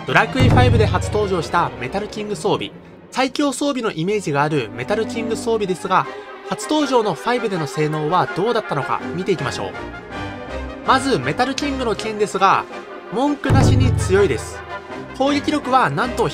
ドラクエ5で初登場したメタルキング装備。最強装備のイメージがあるメタルキング装備ですが、初登場の5での性能はどうだったのか見ていきましょう。まずメタルキングの剣ですが、文句なしに強いです。攻撃力はなんと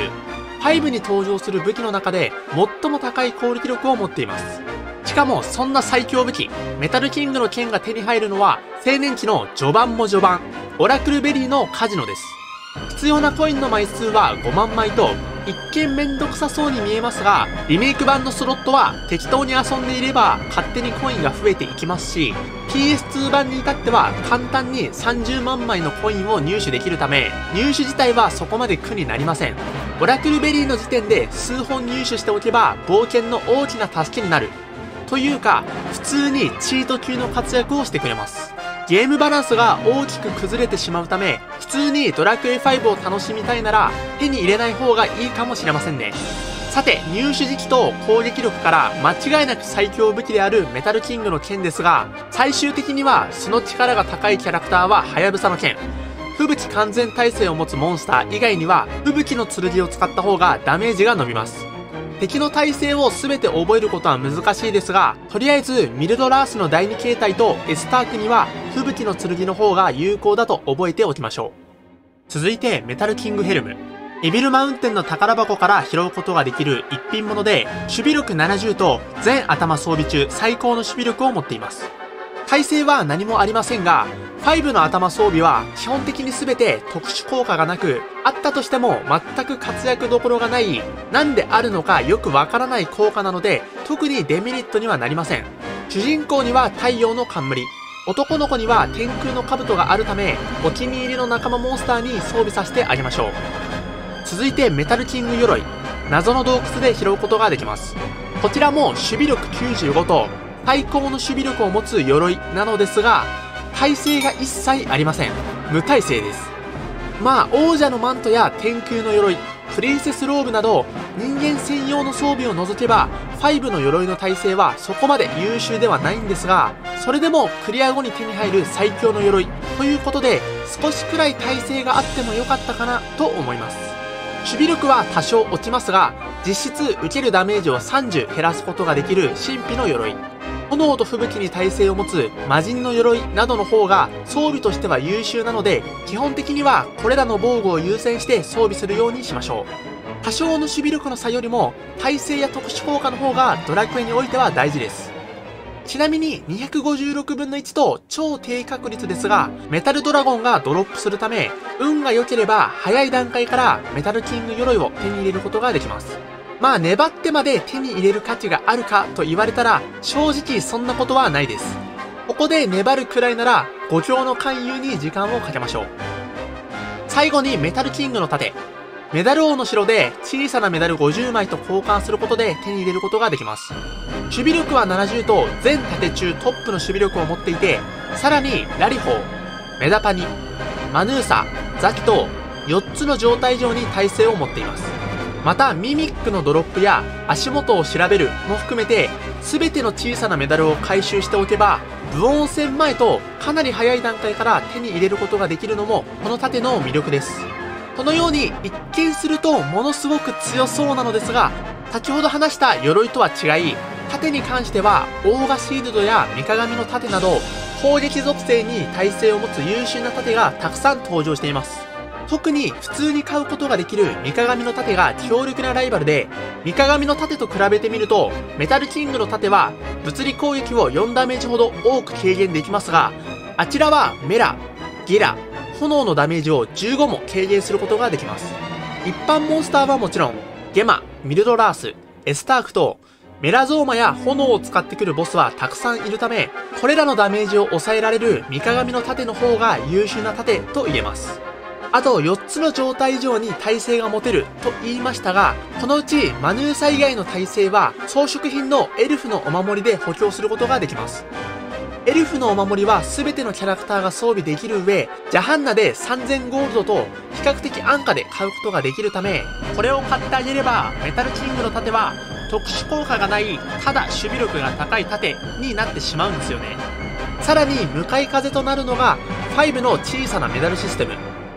130。5に登場する武器の中で最も高い攻撃力を持っています。しかもそんな最強武器、メタルキングの剣が手に入るのは青年期の序盤も序盤、オラクルベリーのカジノです。必要なコインの枚数は5万枚と一見めんどくさそうに見えますが、リメイク版のスロットは適当に遊んでいれば勝手にコインが増えていきますし、 PS2 版に至っては簡単に30万枚のコインを入手できるため、入手自体はそこまで苦になりません。オラクルベリーの時点で数本入手しておけば冒険の大きな助けになるというか、普通にチート級の活躍をしてくれます。ゲームバランスが大きく崩れてしまうため、普通にドラクエ5を楽しみたいなら手に入れない方がいいかもしれませんね。さて、入手時期と攻撃力から間違いなく最強武器であるメタルキングの剣ですが、最終的にはその力が高いキャラクターはハヤブサの剣。吹雪完全耐性を持つモンスター以外には吹雪の剣を使った方がダメージが伸びます。敵の耐性を全て覚えることは難しいですが、とりあえずミルドラースの第2形態とエスタークには吹雪の剣の方が有効だと覚えておきましょう。続いてメタルキングヘルム。エビルマウンテンの宝箱から拾うことができる一品物で、守備力70と全頭装備中最高の守備力を持っています。耐性は何もありませんが、5の頭装備は基本的に全て特殊効果がなく、あったとしても全く活躍どころがない、なんであるのかよくわからない効果なので、特にデメリットにはなりません。主人公には太陽の冠、男の子には天空の兜があるため、お気に入りの仲間モンスターに装備させてあげましょう。続いてメタルキング鎧。謎の洞窟で拾うことができます。こちらも守備力95と最高の守備力を持つ鎧なのですが、耐性が一切ありません。無耐性です。まあ王者のマントや天空の鎧、プリンセスローブなど人間専用の装備を除けば5の鎧の耐性はそこまで優秀ではないんですが、それでもクリア後に手に入る最強の鎧ということで、少しくらい耐性があってもよかったかなと思います。守備力は多少落ちますが、実質受けるダメージを30減らすことができる神秘の鎧、炎と吹雪に耐性を持つ魔人の鎧などの方が装備としては優秀なので、基本的にはこれらの防具を優先して装備するようにしましょう。多少の守備力の差よりも耐性や特殊効果の方がドラクエにおいては大事です。ちなみに256分の1と超低確率ですが、メタルドラゴンがドロップするため、運が良ければ早い段階からメタルキング鎧を手に入れることができます。まあ粘ってまで手に入れる価値があるかと言われたら、正直そんなことはないです。ここで粘るくらいなら5強の勧誘に時間をかけましょう。最後にメタルキングの盾。メダル王の城で小さなメダル50枚と交換することで手に入れることができます。守備力は70と全盾中トップの守備力を持っていて、さらにラリホー、メダパニ、マヌーサ、ザキと4つの状態上に耐性を持っています。またミミックのドロップや足元を調べるも含めて、全ての小さなメダルを回収しておけば、武王戦前とかなり早い段階から手に入れることができるのもこの盾の魅力です。このように一見するとものすごく強そうなのですが、先ほど話した鎧とは違い、盾に関してはオーガシールドや三鏡の盾など攻撃属性に耐性を持つ優秀な盾がたくさん登場しています。特に普通に買うことができる三鏡の盾が強力なライバルで、三鏡の盾と比べてみるとメタルキングの盾は物理攻撃を4ダメージほど多く軽減できますが、あちらはメラ、ゲラ、炎のダメージを15も軽減することができます。一般モンスターはもちろんゲマ、ミルドラース、エスタークとメラゾーマや炎を使ってくるボスはたくさんいるため、これらのダメージを抑えられる三鏡の盾の方が優秀な盾と言えます。あと4つの状態以上に耐性が持てると言いましたが、このうちマヌーサ以外の耐性は装飾品のエルフのお守りで補強することができます。エルフのお守りは全てのキャラクターが装備できる上、ジャハンナで3000ゴールドと比較的安価で買うことができるため、これを買ってあげればメタルキングの盾は特殊効果がないただ守備力が高い盾になってしまうんですよね。さらに向かい風となるのが5の小さなメダルシステム。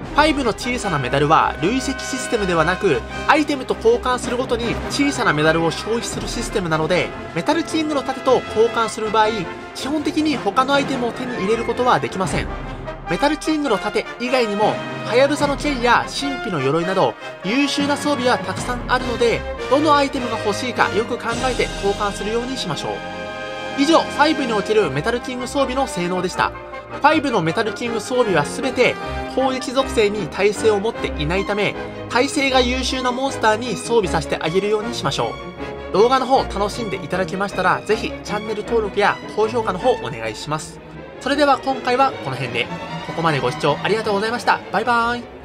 5の小さなメダルは累積システムではなく、アイテムと交換するごとに小さなメダルを消費するシステムなので、メタルキングの盾と交換する場合、基本的に他のアイテムを手に入れることはできません。メタルキングの盾以外にも、ハヤブサの剣や神秘の鎧など、優秀な装備はたくさんあるので、どのアイテムが欲しいかよく考えて交換するようにしましょう。以上、5におけるメタルキング装備の性能でした。5のメタルキング装備は全て攻撃属性に耐性を持っていないため、耐性が優秀なモンスターに装備させてあげるようにしましょう。動画の方楽しんでいただけましたら、ぜひチャンネル登録や高評価の方お願いします。それでは今回はこの辺で。ここまでご視聴ありがとうございました。バイバーイ。